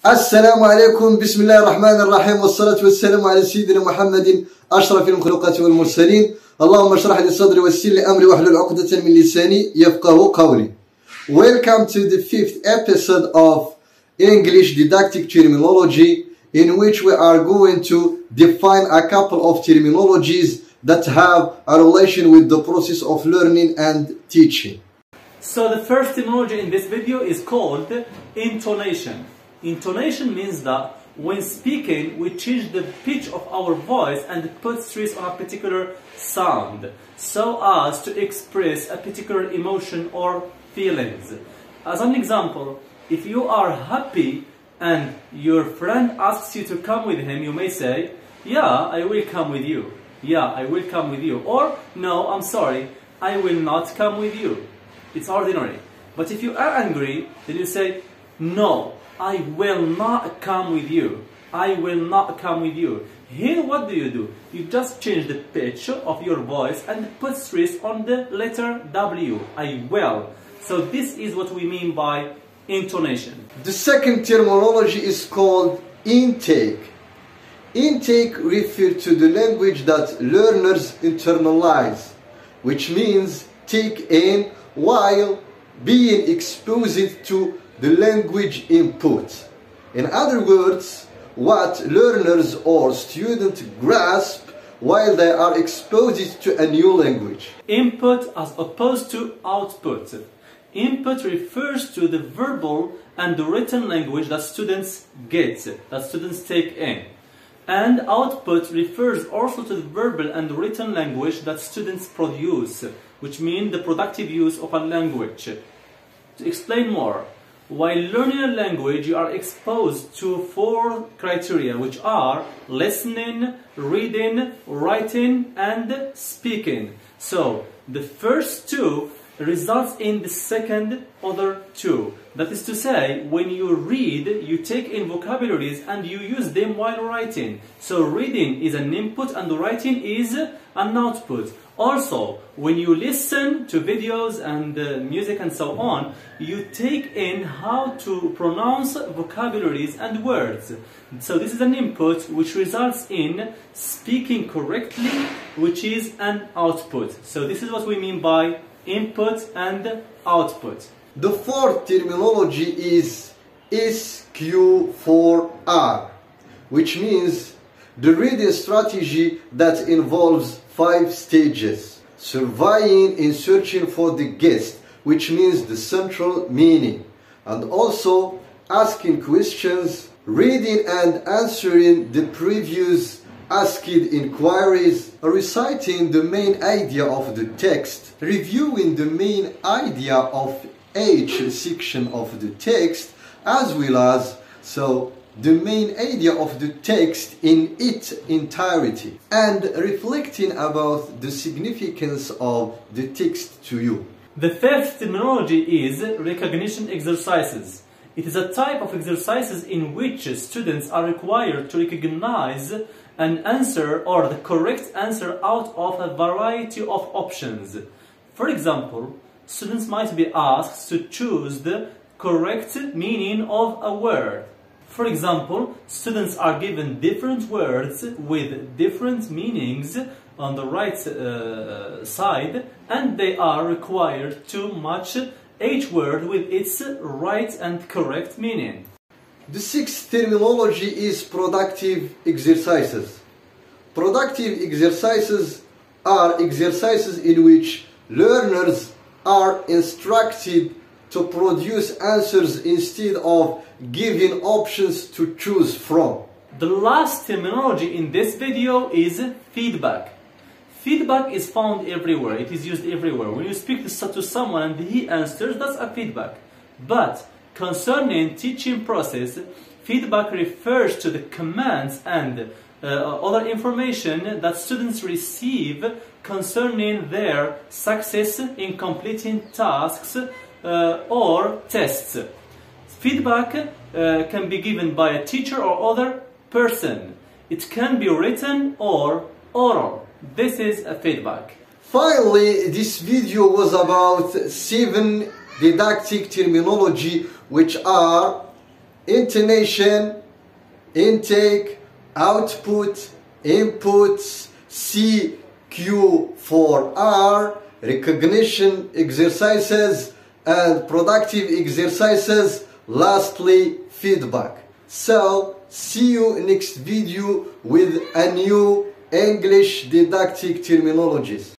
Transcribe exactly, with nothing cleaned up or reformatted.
السلام عليكم. بسم الله الرحمن الرحيم، والصلاة والسلام على سيدنا محمد أشرف المخلوقات والمرسلين. اللهم اشرح لي صدري ويسر لي أمري واحلل عقدة من لساني يفقهوا قولي. Welcome to the fifth episode of English Didactic Terminology, in which we are going to define a couple of terminologies that have a relation with the process of learning and teaching. So the first terminology in this video is called intonation. Intonation means that when speaking, we change the pitch of our voice and put stress on a particular sound so as to express a particular emotion or feelings. As an example, if you are happy and your friend asks you to come with him, you may say, "Yeah, I will come with you. Yeah, I will come with you." Or, "No, I'm sorry, I will not come with you." It's ordinary. But if you are angry, then you say, "No, I will not come with you. I will not come with you." Here, what do you do? You just change the pitch of your voice and put stress on the letter W. I will. So this is what we mean by intonation. The second terminology is called intake. Intake refers to the language that learners internalize, which means take in while being exposed to the language input. In other words, what learners or students grasp while they are exposed to a new language. Input as opposed to output. Input refers to the verbal and the written language that students get, that students take in. And output refers also to the verbal and written language that students produce, which means the productive use of a language. To explain more, while learning a language, you are exposed to four criteria, which are listening, reading, writing, and speaking. So, the first two results in the second other two. That is to say, when you read, you take in vocabularies and you use them while writing. So reading is an input and writing is an output. Also, when you listen to videos and uh, music and so on, you take in how to pronounce vocabularies and words. So this is an input which results in speaking correctly, which is an output. So this is what we mean by input and output. The fourth terminology is S Q four R, which means the reading strategy that involves five stages: surveying in searching for the gist, which means the central meaning, and also asking questions, reading and answering the previous asked inquiries, reciting the main idea of the text, reviewing the main idea of each section of the text, as well as so the main idea of the text in its entirety, and reflecting about the significance of the text to you. The fifth terminology is recognition exercises. It is a type of exercises in which students are required to recognize an answer or the correct answer out of a variety of options. For example, students might be asked to choose the correct meaning of a word. For example, students are given different words with different meanings on the right uh, side, and they are required to match each word with its right and correct meaning. The sixth terminology is productive exercises. Productive exercises are exercises in which learners are instructed to produce answers instead of giving options to choose from. The last terminology in this video is feedback. Feedback is found everywhere. It is used everywhere. When you speak to someone and he answers, that's a feedback. But concerning teaching process, feedback refers to the commands and uh, other information that students receive concerning their success in completing tasks uh, or tests. Feedback uh, can be given by a teacher or other person. It can be written or oral. This is a feedback. Finally, this video was about seven didactic terminology, which are intonation, intake, output, inputs, C Q four R, recognition exercises, and productive exercises, lastly feedback. So see you next video with a new English didactic terminologies.